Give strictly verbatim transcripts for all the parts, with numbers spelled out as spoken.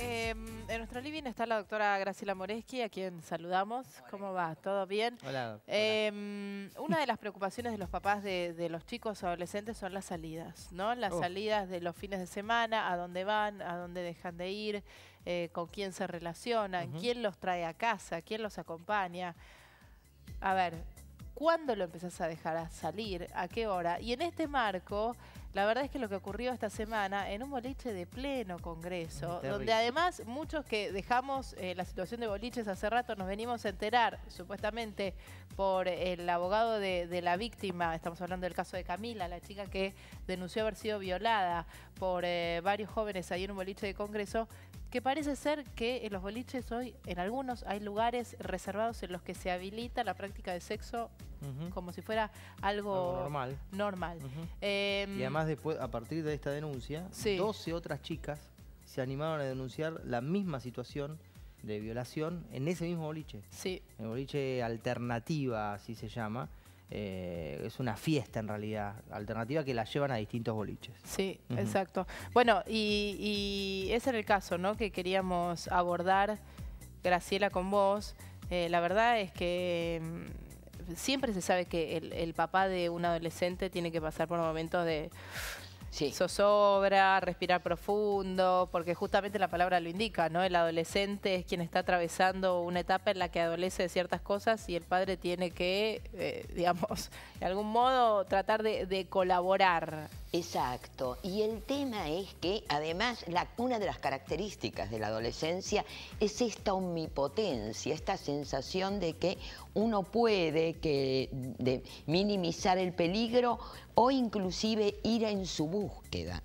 Eh, en nuestro living está la doctora Graciela Moreschi, a quien saludamos. Hola. ¿Cómo va? ¿Todo bien? Hola, doctora. Eh, una de las preocupaciones de los papás de, de los chicos adolescentes son las salidas, ¿no? Las oh. salidas de los fines de semana, a dónde van, a dónde dejan de ir, eh, con quién se relacionan, uh-huh. quién los trae a casa, quién los acompaña. A ver, ¿cuándo lo empezás a dejar a salir? ¿A qué hora? Y en este marco, la verdad es que lo que ocurrió esta semana en un boliche de pleno congreso, Terrible. donde además muchos que dejamos eh, la situación de boliches hace rato nos venimos a enterar, supuestamente por el abogado de, de la víctima, estamos hablando del caso de Camila, la chica que denunció haber sido violada por eh, varios jóvenes ahí en un boliche de congreso, que parece ser que en los boliches hoy, en algunos, hay lugares reservados en los que se habilita la práctica de sexo uh-huh. como si fuera algo, algo normal. normal. Uh-huh. eh, y además, después, a partir de esta denuncia, sí. doce otras chicas se animaron a denunciar la misma situación de violación en ese mismo boliche. Sí. El boliche Alternativa, así se llama. Eh, es una fiesta en realidad, alternativa que la llevan a distintos boliches. Sí, uh-huh. exacto. Bueno, y, y ese era el caso, ¿no?, que queríamos abordar, Graciela, con vos. Eh, la verdad es que mmm, siempre se sabe que el, el papá de un adolescente tiene que pasar por momentos de sí. zozobra, respirar profundo, porque justamente la palabra lo indica, ¿no? El adolescente es quien está atravesando una etapa en la que adolece de ciertas cosas y el padre tiene que, eh, digamos, de algún modo tratar de, de colaborar. Exacto. Y el tema es que, además, la, una de las características de la adolescencia es esta omnipotencia, esta sensación de que uno puede que, de minimizar el peligro o inclusive ir en su búsqueda.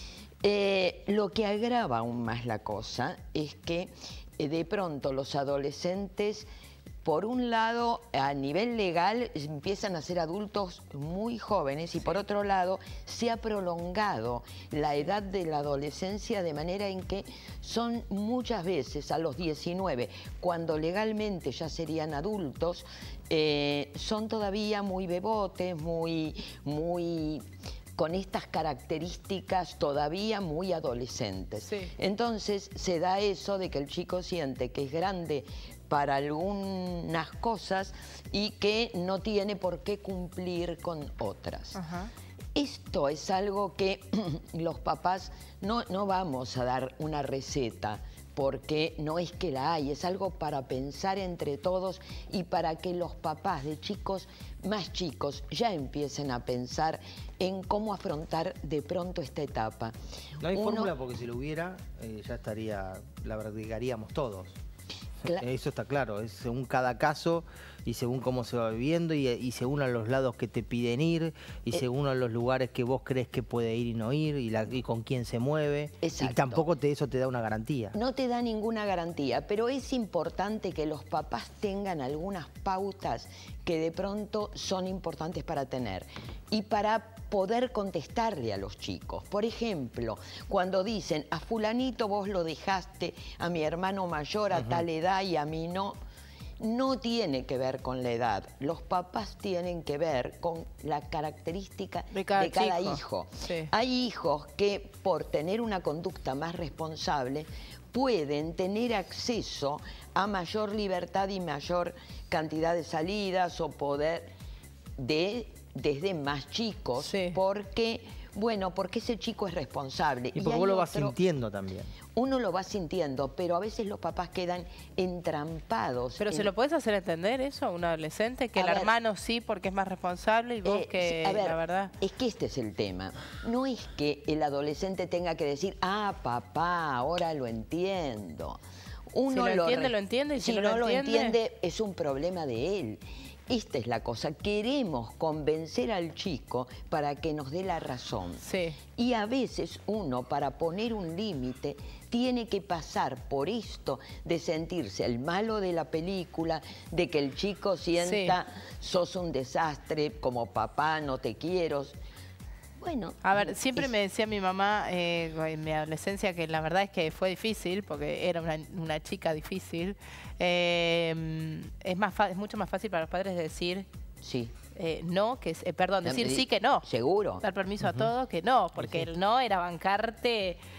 Eh, lo que agrava aún más la cosa es que eh, de pronto los adolescentes, por un lado, a nivel legal, empiezan a ser adultos muy jóvenes y por otro lado, se ha prolongado la edad de la adolescencia de manera en que son muchas veces a los diecinueve, cuando legalmente ya serían adultos, eh, son todavía muy bebotes, muy, muy con estas características todavía muy adolescentes. Sí. Entonces se da eso de que el chico siente que es grande para algunas cosas y que no tiene por qué cumplir con otras. Ajá. Esto es algo que los papás no, no vamos a dar una receta, porque no es que la hay, es algo para pensar entre todos y para que los papás de chicos más chicos ya empiecen a pensar en cómo afrontar de pronto esta etapa. No hay Uno... fórmula, porque si lo hubiera, eh, ya estaría, la practicaríamos todos. Cla- Eso está claro, es según cada caso y según cómo se va viviendo y, y según a los lados que te piden ir y eh, según a los lugares que vos crees que puede ir y no ir y, la, y con quién se mueve. Exacto. Y tampoco te, eso te da una garantía. No te da ninguna garantía, pero es importante que los papás tengan algunas pautas que de pronto son importantes para tener y para poder contestarle a los chicos. Por ejemplo, cuando dicen, a fulanito vos lo dejaste, a mi hermano mayor a uh-huh. tal edad y a mí no, no tiene que ver con la edad. Los papás tienen que ver con la característica de cada, de cada chico. hijo. Sí. Hay hijos que por tener una conducta más responsable pueden tener acceso a mayor libertad y mayor cantidad de salidas o poder de desde más chicos, sí. porque, bueno, porque ese chico es responsable. Y porque y vos lo vas sintiendo también. Uno lo va sintiendo, pero a veces los papás quedan entrampados. ¿Pero en... se lo podés hacer entender eso a un adolescente? Que a el ver, hermano sí porque es más responsable y vos eh, que, a ver, la verdad... Es que este es el tema. No es que el adolescente tenga que decir, ah, papá, ahora lo entiendo. Uno si lo, lo entiende, lo entiende, y si, si no, no lo entiende... lo entiende, es un problema de él. Esta es la cosa, queremos convencer al chico para que nos dé la razón. Sí. Y a veces uno, para poner un límite, tiene que pasar por esto de sentirse el malo de la película, de que el chico sienta, sí. sos un desastre, como papá, no te quiero. Bueno, a ver, siempre es... me decía mi mamá eh, en mi adolescencia que la verdad es que fue difícil, porque era una, una chica difícil. Eh, es, más es mucho más fácil para los padres decir sí. eh, no, que eh, perdón, decir sí que no. Seguro. Dar permiso uh-huh. a todo que no, porque sí, sí. el no era bancarte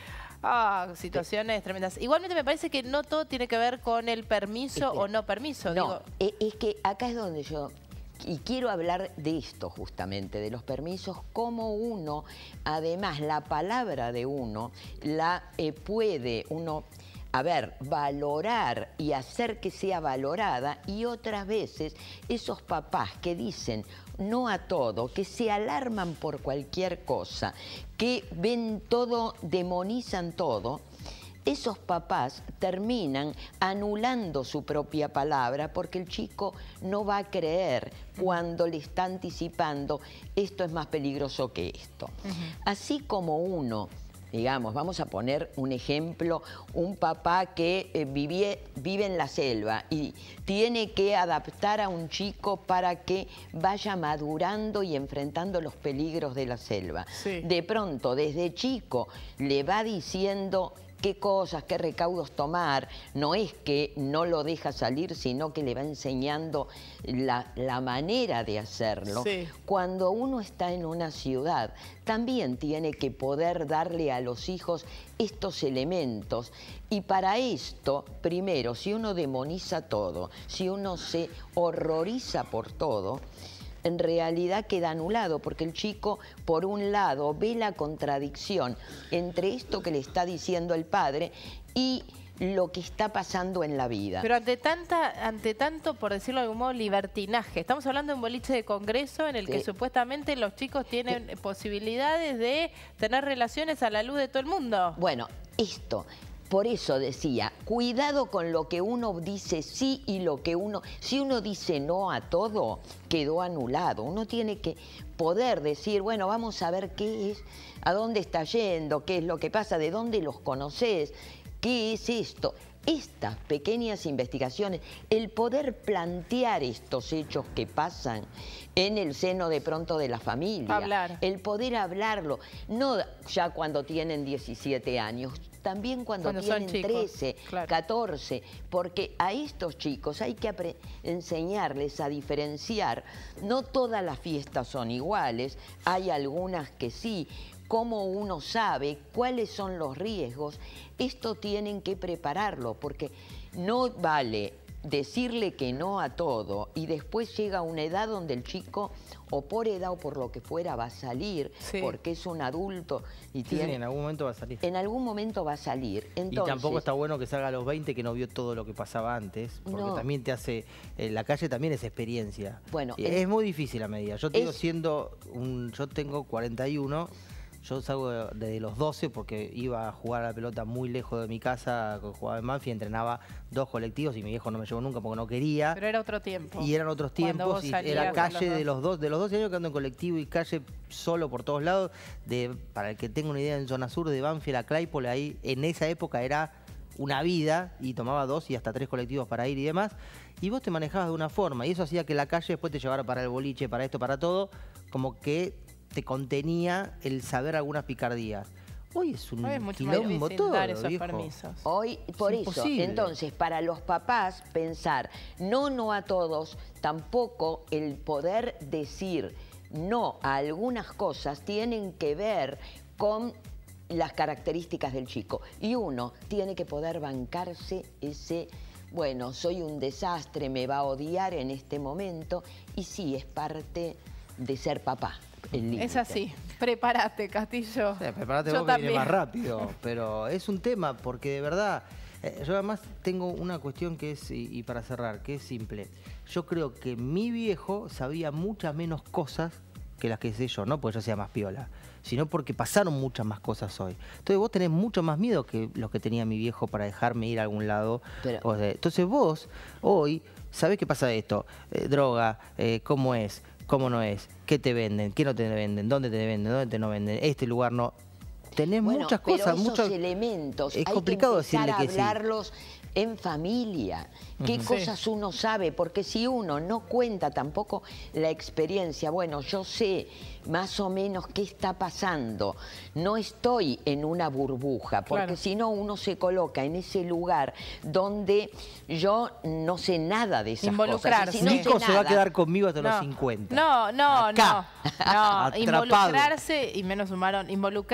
Ah, situaciones tremendas. Igualmente me parece que no todo tiene que ver con el permiso Espera. o no permiso. No, digo. es que acá es donde yo... Y quiero hablar de esto justamente, de los permisos, cómo uno, además la palabra de uno, la eh, puede uno, a ver, valorar y hacer que sea valorada, y otras veces esos papás que dicen no a todo, que se alarman por cualquier cosa, que ven todo, demonizan todo, esos papás terminan anulando su propia palabra porque el chico no va a creer cuando le está anticipando esto es más peligroso que esto. Uh-huh. Así como uno, digamos, vamos a poner un ejemplo, un papá que eh, vive, vive en la selva y tiene que adaptar a un chico para que vaya madurando y enfrentando los peligros de la selva. Sí. De pronto, desde chico, le va diciendo qué cosas, qué recaudos tomar. No es que no lo deja salir, sino que le va enseñando la, la manera de hacerlo. Sí. Cuando uno está en una ciudad, también tiene que poder darle a los hijos estos elementos. Y para esto, primero, si uno demoniza todo, si uno se horroriza por todo, en realidad queda anulado, porque el chico, por un lado, ve la contradicción entre esto que le está diciendo el padre y lo que está pasando en la vida. Pero ante tanta, ante tanto, por decirlo de algún modo, libertinaje. Estamos hablando de un boliche de congreso en el sí. que supuestamente los chicos tienen sí. posibilidades de tener relaciones a la luz de todo el mundo. Bueno, esto... Por eso decía, cuidado con lo que uno dice sí y lo que uno... Si uno dice no a todo, quedó anulado. Uno tiene que poder decir, bueno, vamos a ver qué es, a dónde está yendo, qué es lo que pasa, de dónde los conocés, qué es esto. Estas pequeñas investigaciones, el poder plantear estos hechos que pasan en el seno de pronto de la familia. Hablar. El poder hablarlo, no ya cuando tienen diecisiete años, también cuando, cuando tienen trece, claro. catorce, porque a estos chicos hay que enseñarles a diferenciar. No todas las fiestas son iguales, hay algunas que sí. Cómo uno sabe cuáles son los riesgos, esto tienen que prepararlo, porque no vale decirle que no a todo y después llega una edad donde el chico, o por edad o por lo que fuera, va a salir, sí. porque es un adulto y sí, tiene... Sí, en algún momento va a salir. En algún momento va a salir. Entonces, y tampoco está bueno que salga a los veinte que no vio todo lo que pasaba antes, porque no. también te hace... Eh, la calle también es experiencia. Bueno, es, es muy difícil a medida. Yo te digo, siendo un... Yo tengo cuarenta y uno... Yo salgo desde los doce porque iba a jugar a la pelota muy lejos de mi casa, jugaba en Banfield, entrenaba dos colectivos y mi viejo no me llevó nunca porque no quería. Pero era otro tiempo. Y eran otros tiempos y era calle de los dos, de los doce años que ando en colectivo y calle solo por todos lados. De, para el que tenga una idea, en zona sur de Banfield a Claypole, ahí en esa época era una vida y tomaba dos y hasta tres colectivos para ir y demás. Y vos te manejabas de una forma y eso hacía que la calle después te llevara para el boliche, para esto, para todo, como que te contenía el saber algunas picardías. Hoy es un quilombo todo, dar esos permisos. Hoy, por es eso, imposible. Entonces, para los papás, pensar no, no a todos, tampoco el poder decir no a algunas cosas tienen que ver con las características del chico. Y uno tiene que poder bancarse ese... Bueno, soy un desastre, me va a odiar en este momento. Y sí, es parte de ser papá. Es así. Prepárate, Castillo. Sí, prepárate vos que viene más rápido. Pero es un tema porque de verdad... Eh, yo además tengo una cuestión que es, y, y para cerrar, que es simple. Yo creo que mi viejo sabía muchas menos cosas que las que sé yo. No porque yo sea más piola, sino porque pasaron muchas más cosas hoy. Entonces vos tenés mucho más miedo que los que tenía mi viejo para dejarme ir a algún lado. Pero... Entonces vos hoy sabés qué pasa de esto. Eh, droga, eh, cómo es, cómo no es, qué te venden, qué no te venden, dónde te venden, dónde te no venden, este lugar no. Tenés bueno, muchas pero cosas, esos muchos elementos. Es hay complicado que empezar decirle a que hablarlos sí. en familia. ¿Qué Uh-huh. cosas sí. uno sabe? Porque si uno no cuenta tampoco la experiencia, bueno, yo sé más o menos qué está pasando. No estoy en una burbuja, porque claro. si no uno se coloca en ese lugar donde yo no sé nada de esas Involucrarse. cosas. Si no Nico sé se nada, va a quedar conmigo hasta no. los cincuenta. No, no, Acá. no. No, Atrapado. involucrarse, y menos sumaron, involucrarse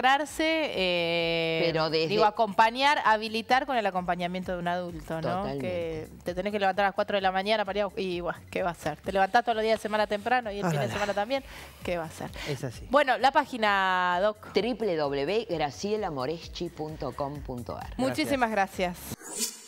eh, Pero desde... digo, acompañar, habilitar con el acompañamiento de un adulto, ¿no? Totalmente. Que te tenés que levantar a las cuatro de la mañana para ir a... Y, bueno, ¿qué va a hacer? Te levantás todos los días de semana temprano y el fin de semana también, ¿qué va a hacer? Es así. Bueno, la página, Doc. doble u doble u doble u punto graciela moreschi punto com punto ar. Muchísimas gracias.